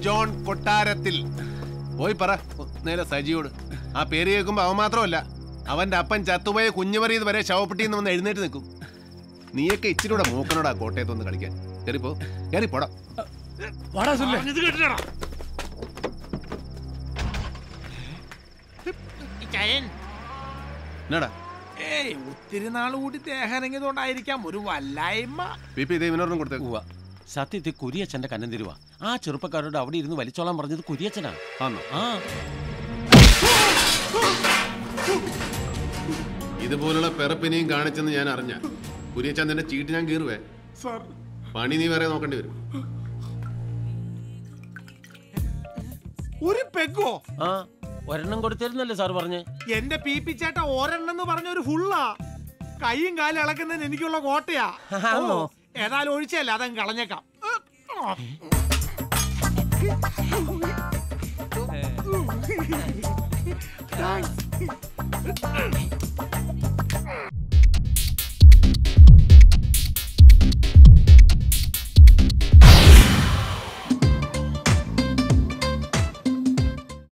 John കൊട്ടാരത്തിൽ. പോയി പറ നേരെ സജിയോട്. ആ പേര് കേൾക്കുമ്പോ അവൻ മാത്രമല്ല, അവന്റെ അപ്പൻ ചത്തുപോയ കുഞ്ഞുമറിയത് വരെ ശവപ്പെട്ടിന്ന് വന്ന് എഴുന്നേറ്റ് നിൽക്കും. നീയൊക്കെ ഇച്ചിരൂടെ മൂക്കനോടാ കോട്ടയത്തൊന്ന് കളിക്കാൻ. കേറിപ്പോ, കേറിപ്പോടാ. ഒത്തിരി നാൾ കൂടി ദേഹനങ്ങിയതുകൊണ്ടായിരിക്കാം ഒരു വല്ലായ്മ. ഇവനോടും കൊടുത്തേക്കുക. സത്യത്തിൽ കുരിയച്ഛന്റെ കന്നം തരുവാ. ആ ചെറുപ്പക്കാരോട് അവിടെ ഇരുന്ന് വലിച്ചോളാൻ പറഞ്ഞത് കുരിയച്ഛനാണ്. ഇതുപോലുള്ള പിറപ്പിനെയും കാണിച്ചെന്ന് ഞാൻ അറിഞ്ഞ കുരിയച്ഛൻ നിന്റെ ചീട്ട് ഞാൻ കീറുവേ. പണി നീ വേറെ നോക്കേണ്ടി വരും. ഒരു പെഗോ? ഒരെണ്ണം കൊടുത്തിരുന്നല്ലേ സാർ പറഞ്ഞ്? എന്റെ പീപ്പിച്ചേട്ട ഒരെണ്ണം പറഞ്ഞ ഒരു ഫുള്ളാ. കൈയും കാലും ഇളക്കുന്നതിന് എനിക്കുള്ള കോട്ടയാ. ഏതായാലും ഒഴിച്ചല്ല, അതങ്ങ് കളഞ്ഞേക്കാം.